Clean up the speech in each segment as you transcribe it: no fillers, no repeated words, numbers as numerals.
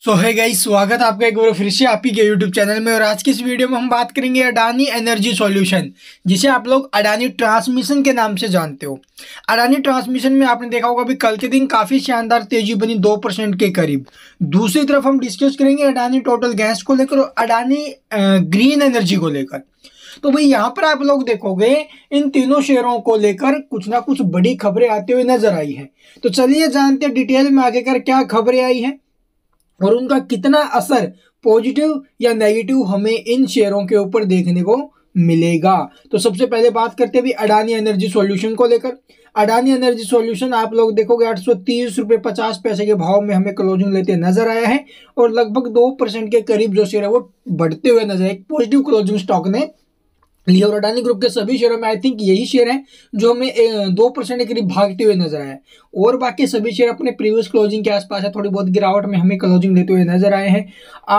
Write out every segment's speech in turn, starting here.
सो है गाइस, स्वागत है आपका एक बार फिर से आप ही के यूट्यूब चैनल में। और आज की इस वीडियो में हम बात करेंगे अडानी एनर्जी सॉल्यूशन, जिसे आप लोग अडानी ट्रांसमिशन के नाम से जानते हो। अडानी ट्रांसमिशन में आपने देखा होगा अभी कल के दिन काफ़ी शानदार तेजी बनी 2% के करीब। दूसरी तरफ हम डिस्कस करेंगे अडानी टोटल गैस को लेकर और अडानी ग्रीन एनर्जी को लेकर। तो भाई यहाँ पर आप लोग देखोगे इन तीनों शेयरों को लेकर कुछ ना कुछ बड़ी खबरें आते हुए नजर आई हैं। तो चलिए जानते हैं डिटेल में आगे कर क्या खबरें आई हैं और उनका कितना असर पॉजिटिव या नेगेटिव हमें इन शेयरों के ऊपर देखने को मिलेगा। तो सबसे पहले बात करते हैं अडानी एनर्जी सॉल्यूशन को लेकर। अडानी एनर्जी सॉल्यूशन आप लोग देखोगे 830 रुपये 50 पैसे के भाव में हमें क्लोजिंग लेते नजर आया है और लगभग 2% के करीब जो शेयर है वो बढ़ते हुए नजर आए। एक पॉजिटिव क्लोजिंग स्टॉक ने लिया और अडानी ग्रुप के सभी शेयरों में आई थिंक यही शेयर है जो हमें 2% के करीब भागते हुए नजर आया और बाकी सभी शेयर अपने प्रीवियस क्लोजिंग के आसपास है। थोड़ी बहुत गिरावट में हमें क्लोजिंग लेते हुए नजर आए हैं।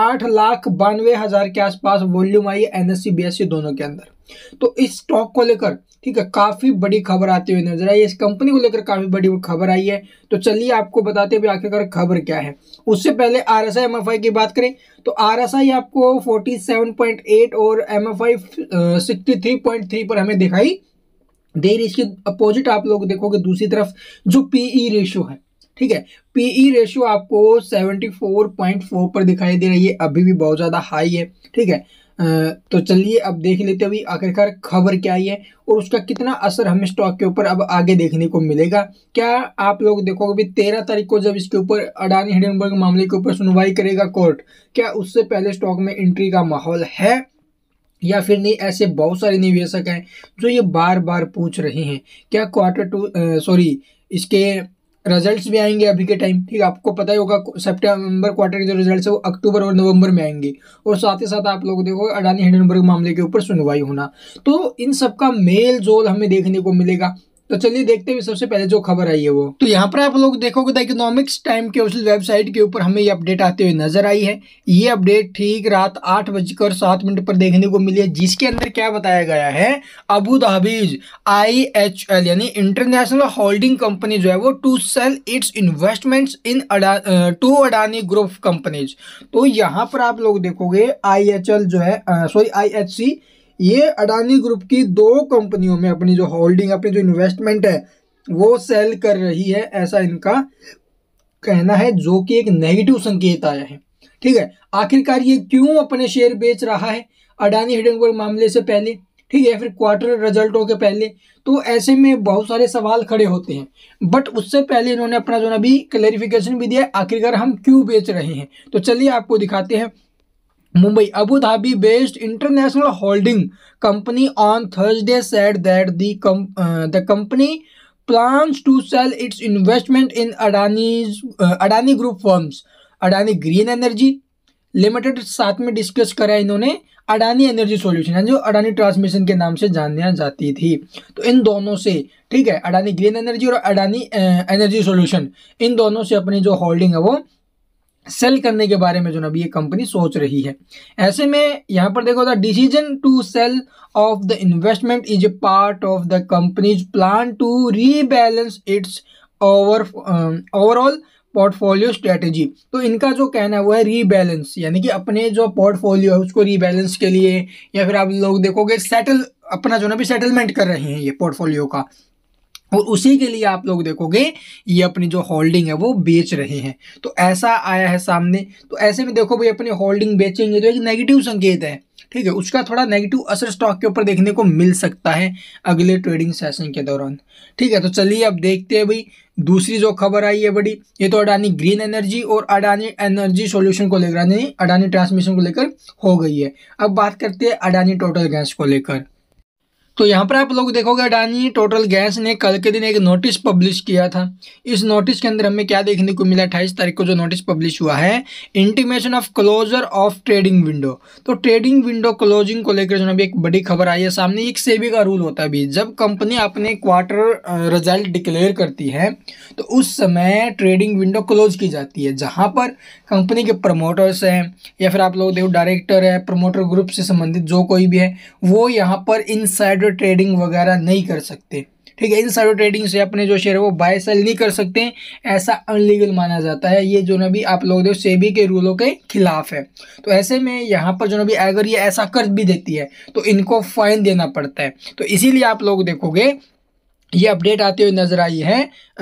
8,92,000 के आसपास वॉल्यूम आई है एनएससी बीएससी दोनों के अंदर। तो इस स्टॉक को लेकर ठीक है काफी बड़ी खबर आती हुई नजर आई है। इस कंपनी को लेकर काफी बड़ी खबर आई है। तो चलिए आपको बताते हैं आखिरकार खबर क्या है। उससे पहले आरएसआई एमएफआई की बात करें तो आरएसआई आपको 47.8 और एमएफआई 63.3 पर हमें दिखाई दे रही। इसके अपोजिट आप लोग देखोगे दूसरी तरफ जो पीई रेशियो है, ठीक है, पीई रेशियो आपको 74.4 पर दिखाई दे रही है, अभी भी बहुत ज्यादा हाई है। ठीक है, तो चलिए अब देख लेते हैं आखिरकार खबर क्या आई है और उसका कितना असर हमें स्टॉक के ऊपर अब आगे देखने को मिलेगा। क्या आप लोग देखोगे 13 तारीख को जब इसके ऊपर अडानी हिंडनबर्ग मामले के ऊपर सुनवाई करेगा कोर्ट, क्या उससे पहले स्टॉक में एंट्री का माहौल है या फिर नहीं। ऐसे बहुत सारे निवेशक हैं जो ये बार बार पूछ रहे हैं क्या इसके रिजल्ट्स भी आएंगे अभी के टाइम। ठीक है, आपको पता ही होगा सितंबर क्वार्टर के जो रिजल्ट्स है वो अक्टूबर और नवंबर में आएंगे और साथ ही साथ आप लोग देखो अडानी हिंडनबर्ग मामले के ऊपर सुनवाई होना। तो इन सब का मेल जोल हमें देखने को मिलेगा। तो चलिए देखते हैं सबसे पहले जो खबर आई है वो। तो यहाँ पर आप लोग देखोगे द इकोनॉमिक्स टाइम के उस वेबसाइट के ऊपर हमें ये अपडेट आते हुए नजर आई है। ये अपडेट ठीक रात 8:07 पर देखने को मिली है, जिसके अंदर क्या बताया गया है अबू धाबीज IHL यानी इंटरनेशनल होल्डिंग कंपनी जो है वो to sell its investments in to Adani group companies. तो यहाँ पर आप लोग देखोगे IHL जो है IHC ये अडानी ग्रुप की 2 कंपनियों में अपनी जो होल्डिंग अपनी जो इन्वेस्टमेंट है वो सेल कर रही है, ऐसा इनका कहना है, जो कि एक नेगेटिव संकेत आया है। ठीक है, आखिरकार ये क्यों अपने शेयर बेच रहा है अडानी हिंडनबर्ग मामले से पहले, ठीक है, फिर क्वार्टर रिजल्टों के पहले। तो ऐसे में बहुत सारे सवाल खड़े होते हैं, बट उससे पहले इन्होंने अपना जो अभी क्लैरिफिकेशन भी दिया आखिरकार हम क्यों बेच रहे हैं। तो चलिए आपको दिखाते हैं। Mumbai Abu Dhabi based international holding company on Thursday said that the company plans to sell its investment in Adani group firms Adani green energy limited. साथ में डिस्कस करा इन्होंने अडानी एनर्जी सॉल्यूशन जो अडानी ट्रांसमिशन के नाम से जानी जाती थी। तो इन दोनों से ठीक है अडानी ग्रीन एनर्जी और अडानी एनर्जी सॉल्यूशन इन दोनों से अपनी जो होल्डिंग है वो सेल करने के बारे में जो अभी ये कंपनी सोच रही है। ऐसे में यहाँ पर देखो the decision to sell of the investment is a part of the company's plan to rebalance its overall portfolio strategy. तो इनका जो कहना है वो है रीबैलेंस, यानी कि अपने जो पोर्टफोलियो है उसको रीबैलेंस के लिए या फिर आप लोग देखोगे अपना जो सेटलमेंट कर रहे हैं ये पोर्टफोलियो का, और उसी के लिए आप लोग देखोगे ये अपनी जो होल्डिंग है वो बेच रहे हैं। तो ऐसा आया है सामने। तो ऐसे में देखो भाई अपनी होल्डिंग बेचेंगे तो एक नेगेटिव संकेत है, ठीक है, उसका थोड़ा नेगेटिव असर स्टॉक के ऊपर देखने को मिल सकता है अगले ट्रेडिंग सेशन के दौरान। ठीक है, तो चलिए अब देखते हैं भाई दूसरी जो खबर आई है बड़ी, ये तो अडानी ग्रीन एनर्जी और अडानी एनर्जी सॉल्यूशन को लेकर यानी अडानी ट्रांसमिशन को लेकर हो गई है। अब बात करते हैं अडानी टोटल गैस को लेकर। तो यहाँ पर आप लोग देखोगे अडानी टोटल गैस ने कल के दिन एक नोटिस पब्लिश किया था। इस नोटिस के अंदर हमें क्या देखने को मिला, 28 तारीख को जो नोटिस पब्लिश हुआ है intimation of closure of trading window. तो ट्रेडिंग विंडो क्लोजिंग को लेकर जो अभी एक बड़ी खबर आई है सामने। एक सेबी का रूल होता है अभी, जब कंपनी अपने क्वार्टर रिजल्ट डिक्लेयर करती है तो उस समय ट्रेडिंग विंडो क्लोज की जाती है, जहाँ पर कंपनी के प्रमोटर्स हैं या फिर आप लोग देखो डायरेक्टर है, प्रमोटर ग्रुप से संबंधित जो कोई भी है वो यहाँ पर इनसाइडर ट्रेडिंग वगैरह नहीं कर सकते। ठीक है। इनसाइडर ट्रेडिंग से अपने जो शेयर है वो बाय सेल नहीं कर सकते हैं, ऐसा अनलीगल माना जाता है। ये जो ना भी आप लोग देखो सेबी के रूलों के खिलाफ है। तो ऐसे में यहाँ पर जो ना भी अगर ये ऐसा कर भी देती है तो इनको फाइन देना पड़ता है। तो इसीलिए आप लोग देखोगे ये अपडेट आते हुए नजर आई है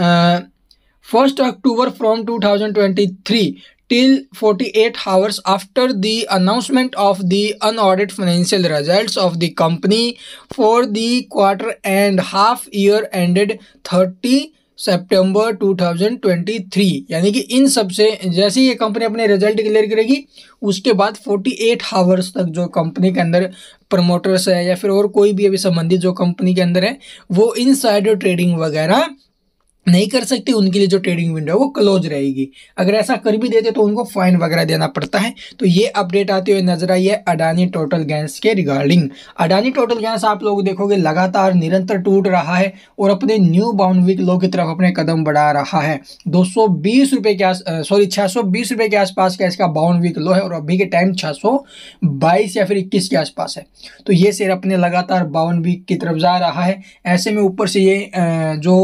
1 October from 2023 till 48 hours after the announcement of the unaudited financial results of the company for the quarter and half year ended 30 सितंबर 2023। यानी कि इन सब से जैसे ही ये कंपनी अपने रिजल्ट डिक्लेयर करेगी उसके बाद 48 आवर्स तक जो कंपनी के अंदर प्रमोटर्स है या फिर और कोई भी अभी संबंधित जो कंपनी के अंदर है वो इनसाइडर ट्रेडिंग वगैरह नहीं कर सकते, उनके लिए जो ट्रेडिंग विंडो है वो क्लोज रहेगी। अगर ऐसा कर भी देते तो उनको फाइन वगैरह देना पड़ता है। तो ये अपडेट आते हुए नजर आई है अडानी टोटल गैस के रिगार्डिंग। अडानी टोटल गैस आप लोग देखोगे लगातार निरंतर टूट रहा है और अपने न्यू बाउंड्री लो की तरफ अपने कदम बढ़ा रहा है। 220 रुपए के 620 रुपए के आसपास का इसका बाउंड्री लो है और अभी के टाइम 622 या फिर 21 के आसपास है। तो ये शेयर अपने लगातार बाउंड्री की तरफ जा रहा है। ऐसे में ऊपर से ये जो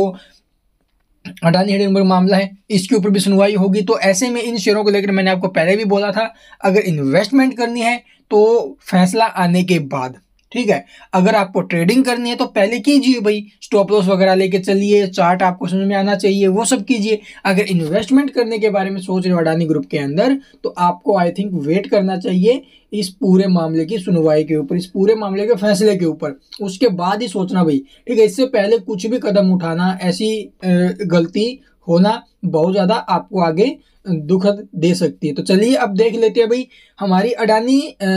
अडानी हिडेनबर्ग मामला है इसके ऊपर भी सुनवाई होगी। तो ऐसे में इन शेयरों को लेकर मैंने आपको पहले भी बोला था अगर इन्वेस्टमेंट करनी है तो फैसला आने के बाद, ठीक है। अगर आपको ट्रेडिंग करनी है तो पहले कीजिए भाई, स्टॉप लॉस वगैरह लेके चलिए, चार्ट आपको समझ में आना चाहिए, वो सब कीजिए। अगर इन्वेस्टमेंट करने के बारे में सोच रहे हो अडानी ग्रुप के अंदर तो आपको आई थिंक वेट करना चाहिए इस पूरे मामले की सुनवाई के ऊपर, इस पूरे मामले के फैसले के ऊपर, उसके बाद ही सोचना भाई, ठीक है। इससे पहले कुछ भी कदम उठाना, ऐसी गलती होना बहुत ज्यादा आपको आगे दुखद दे सकती है। तो चलिए अब देख लेते हैं भाई हमारी अडानी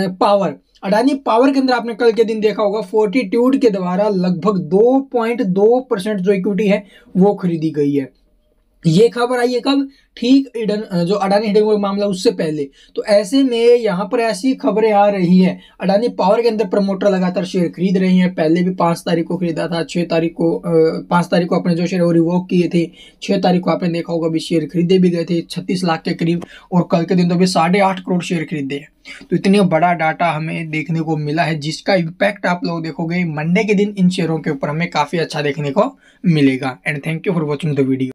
पावर के अंदर आपने कल के दिन देखा होगा फोर्टिट्यूड के द्वारा लगभग 2.2% जो इक्विटी है वो खरीदी गई है। ये खबर आई है कब, ठीक जो अडानी हिडेनबर्ग मामला उससे पहले। तो ऐसे में यहाँ पर ऐसी खबरें आ रही है अडानी पावर के अंदर प्रमोटर लगातार शेयर खरीद रहे हैं। पहले भी 5 तारीख को खरीदा था, 5 तारीख को अपने जो शेयर वो रिवोक किए थे, 6 तारीख को आपने देखा होगा भी शेयर खरीदे भी गए थे 36 लाख के करीब, और कल के दिन तो भी 8.5 करोड़ शेयर खरीदे हैं। तो इतनी बड़ा डाटा हमें देखने को मिला है जिसका इम्पैक्ट आप लोग देखोगे मंडे के दिन इन शेयरों के ऊपर हमें काफी अच्छा देखने को मिलेगा। And thank you for watching the video.